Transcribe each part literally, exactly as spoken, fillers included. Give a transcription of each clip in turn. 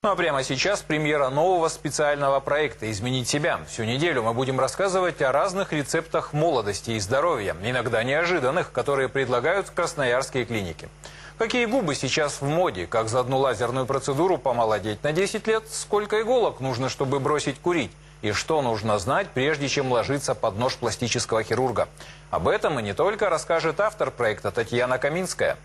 Ну а прямо сейчас премьера нового специального проекта «Изменить себя». Всю неделю мы будем рассказывать о разных рецептах молодости и здоровья, иногда неожиданных, которые предлагают красноярские клиники. Какие губы сейчас в моде, как за одну лазерную процедуру помолодеть на десять лет, сколько иголок нужно, чтобы бросить курить, и что нужно знать, прежде чем ложиться под нож пластического хирурга. Об этом и не только расскажет автор проекта Татьяна Каминская.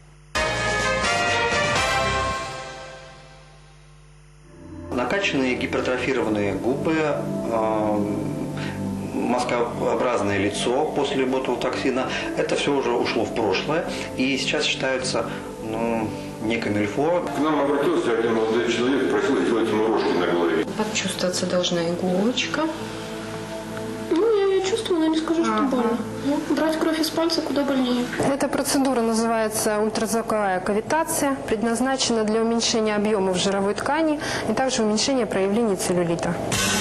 Накачанные гипертрофированные губы, э, маскообразное лицо после ботулотоксина – это все уже ушло в прошлое и сейчас считается ну, не камильфо. К нам обратился один молодой человек, просил сделать ему рожки на голове. Почувствоваться должна иголочка. Ну, я ее чувствую, но не скажу, что ага. больно. Ну, брать кровь из пальца куда больнее. Эта процедура называется ультразвуковая кавитация, предназначена для уменьшения объемов жировой ткани и также уменьшения проявлений целлюлита.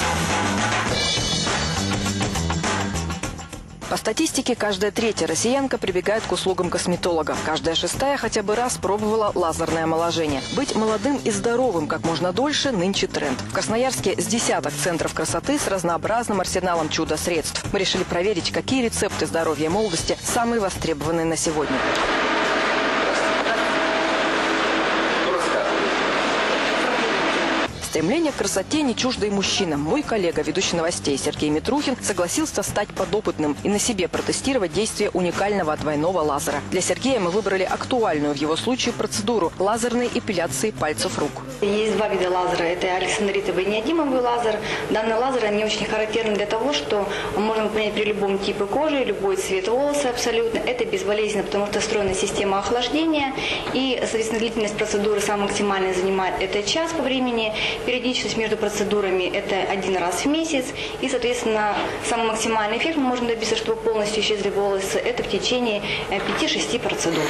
По статистике, каждая третья россиянка прибегает к услугам косметолога. Каждая шестая хотя бы раз пробовала лазерное омоложение. Быть молодым и здоровым как можно дольше – нынче тренд. В Красноярске с десяток центров красоты с разнообразным арсеналом чудо-средств. Мы решили проверить, какие рецепты здоровья и молодости самые востребованные на сегодня. Стремление к красоте не чуждо и мужчинам. Мой коллега, ведущий новостей Сергей Митрухин, согласился стать подопытным и на себе протестировать действие уникального двойного лазера. Для Сергея мы выбрали актуальную в его случае процедуру – лазерной эпиляции пальцев рук. Есть два вида лазера. Это александритовый и неодимовый лазер. Данный лазер они очень характерны для того, что можно выполнять при любом типе кожи, любой цвет волоса абсолютно. Это безболезненно, потому что встроена система охлаждения. И, соответственно, длительность процедуры самая максимальная занимает это час по времени. Периодичность между процедурами – это один раз в месяц. И, соответственно, самый максимальный эффект мы можем добиться, чтобы полностью исчезли волосы. Это в течение пяти-шести процедур.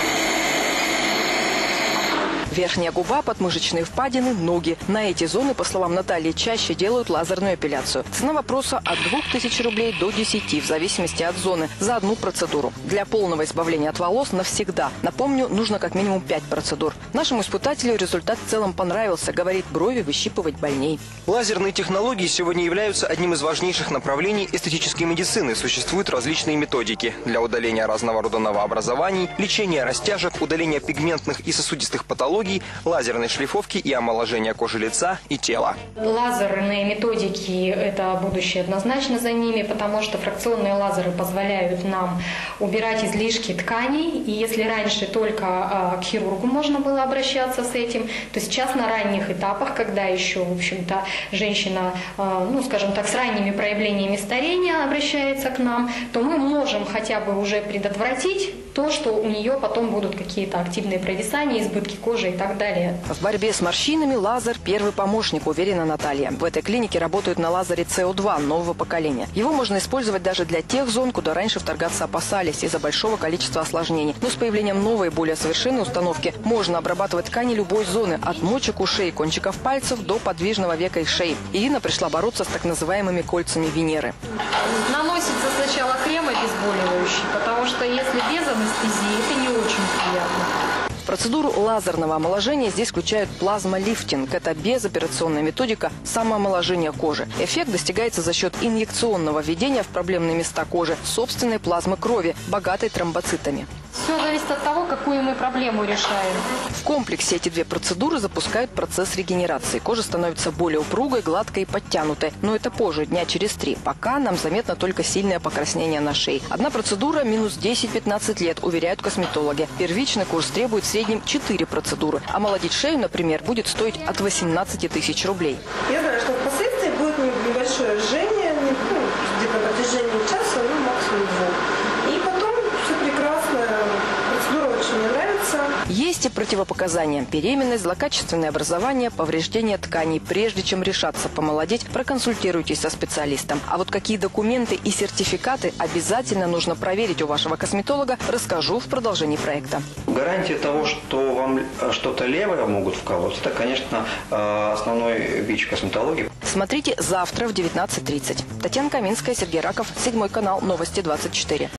Верхняя губа, подмышечные впадины, ноги. На эти зоны, по словам Натальи, чаще делают лазерную эпиляцию. Цена вопроса от двух тысяч рублей до десяти, в зависимости от зоны, за одну процедуру. Для полного избавления от волос навсегда. Напомню, нужно как минимум пять процедур. Нашему испытателю результат в целом понравился. Говорит, брови выщипывать больней. Лазерные технологии сегодня являются одним из важнейших направлений эстетической медицины. Существуют различные методики для удаления разного рода новообразований, лечения растяжек, удаления пигментных и сосудистых патологий, лазерной шлифовки и омоложения кожи лица и тела. Лазерные методики – это будущее однозначно за ними, потому что фракционные лазеры позволяют нам убирать излишки тканей. И если раньше только а, к хирургу можно было обращаться с этим, то сейчас на ранних этапах, когда еще, в общем-то, женщина, а, ну, скажем так, с ранними проявлениями старения обращается к нам, то мы можем хотя бы уже предотвратить то, что у нее потом будут какие-то активные провисания, избытки кожи и так далее. В борьбе с морщинами лазер – первый помощник, уверена Наталья. В этой клинике работают на лазере С О два нового поколения. Его можно использовать даже для тех зон, куда раньше вторгаться опасались из-за большого количества осложнений. Но с появлением новой, более совершенной установки можно обрабатывать ткани любой зоны – от мочек ушей, кончиков пальцев до подвижного века и шеи. Ирина пришла бороться с так называемыми кольцами Венеры. Наносится сначала крем обезболивающий, потому что если без анестезии, это не очень приятно. В процедуру лазерного омоложения здесь включают плазмолифтинг. Это безоперационная методика самоомоложения кожи. Эффект достигается за счет инъекционного введения в проблемные места кожи собственной плазмы крови, богатой тромбоцитами. Все зависит от того, какую мы проблему решаем. В комплексе эти две процедуры запускают процесс регенерации. Кожа становится более упругой, гладкой и подтянутой. Но это позже, дня через три. Пока нам заметно только сильное покраснение на шее. Одна процедура минус десять-пятнадцать лет, уверяют косметологи. Первичный курс требует в среднем четыре процедуры. Омолодить шею, например, будет стоить от восемнадцати тысяч рублей. Я знаю, что впоследствии будет небольшое жжение, ну, где-то на протяжении часа, ну, максимум двух. И потом все прекрасно. Процедура очень мне нравится. Есть и противопоказания. Беременность, злокачественное образование, повреждение тканей. Прежде чем решаться помолодеть, проконсультируйтесь со специалистом. А вот какие документы и сертификаты обязательно нужно проверить у вашего косметолога, расскажу в продолжении проекта. Гарантия того, что вам что-то левое могут вколоть, это, конечно, основной бич косметологии. Смотрите завтра в девятнадцать тридцать. Татьяна Каминская, Сергей Раков, седьмой канал, новости двадцать четыре.